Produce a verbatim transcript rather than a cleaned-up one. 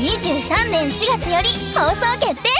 にじゅうさんねんしがつより放送決定。